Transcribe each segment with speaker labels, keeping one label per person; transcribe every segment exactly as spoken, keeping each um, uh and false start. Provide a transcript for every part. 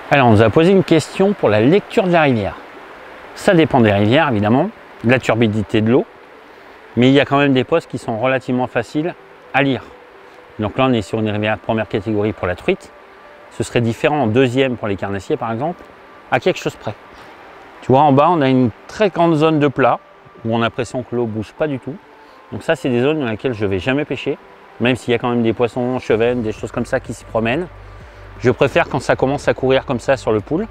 Speaker 1: Alors, on nous a posé une question pour la lecture de la rivière. Ça dépend des rivières, évidemment, de la turbidité de l'eau, mais il y a quand même des postes qui sont relativement faciles à lire. Donc là, on est sur une rivière de première catégorie pour la truite. Ce serait différent en deuxième pour les carnassiers, par exemple, à quelque chose près. Tu vois, en bas, on a une très grande zone de plat, où on a l'impression que l'eau ne bouge pas du tout. Donc ça, c'est des zones dans lesquelles je ne vais jamais pêcher, même s'il y a quand même des poissons, chevennes, des choses comme ça qui s'y promènent. Je préfère quand ça commence à courir comme ça sur le pool,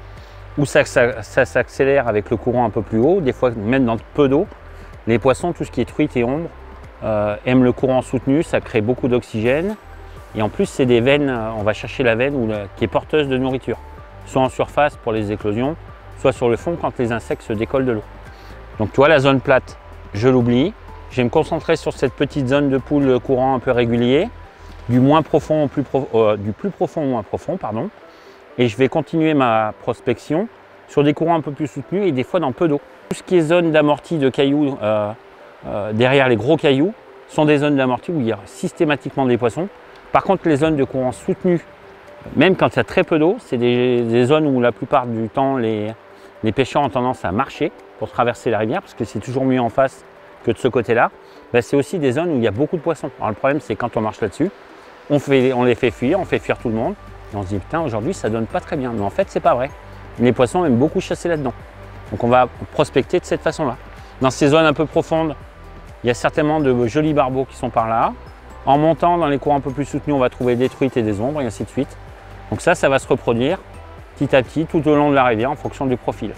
Speaker 1: où ça, ça, ça s'accélère avec le courant un peu plus haut, des fois même dans peu d'eau. Les poissons, tout ce qui est truite et ombre, euh, aiment le courant soutenu, ça crée beaucoup d'oxygène. Et en plus, c'est des veines, on va chercher la veine où la, qui est porteuse de nourriture, soit en surface pour les éclosions, soit sur le fond quand les insectes se décollent de l'eau. Donc tu vois, la zone plate, je l'oublie. Je vais me concentrer sur cette petite zone de pool courant un peu régulier, du moins profond au plus, pro, euh, du plus profond au moins profond, pardon. Et je vais continuer ma prospection sur des courants un peu plus soutenus et des fois dans peu d'eau. Tout ce qui est zone d'amorti de cailloux, euh, euh, derrière les gros cailloux, sont des zones d'amorti où il y a systématiquement des poissons. Par contre, les zones de courant soutenu, même quand il y a très peu d'eau, c'est des, des zones où la plupart du temps, les, les pêcheurs ont tendance à marcher pour traverser la rivière, parce que c'est toujours mieux en face que de ce côté-là. Ben, c'est aussi des zones où il y a beaucoup de poissons. Alors le problème, c'est quand on marche là-dessus, on, fait, on les fait fuir, on fait fuir tout le monde. Et on se dit, putain, aujourd'hui, ça donne pas très bien. Mais en fait, c'est pas vrai. Les poissons aiment beaucoup chasser là-dedans. Donc on va prospecter de cette façon-là. Dans ces zones un peu profondes, il y a certainement de jolis barbeaux qui sont par là. En montant dans les courants un peu plus soutenus, on va trouver des truites et des ombres, et ainsi de suite. Donc ça, ça va se reproduire petit à petit, tout au long de la rivière, en fonction du profil.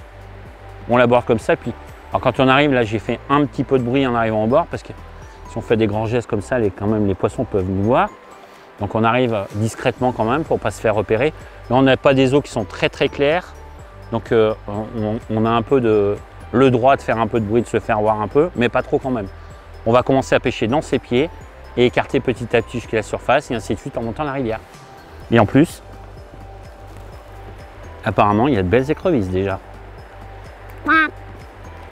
Speaker 1: On l'aborde comme ça, puis alors quand on arrive, là, j'ai fait un petit peu de bruit en arrivant au bord, parce que si on fait des grands gestes comme ça, les, quand même, les poissons peuvent nous voir. Donc on arrive discrètement quand même pour ne pas se faire repérer. Là, on n'a pas des eaux qui sont très très claires, donc euh, on, on a un peu de, le droit de faire un peu de bruit, de se faire voir un peu, mais pas trop quand même. On va commencer à pêcher dans ses pieds et écarter petit à petit jusqu'à la surface et ainsi de suite en montant la rivière. Et en plus, apparemment, il y a de belles écrevisses déjà.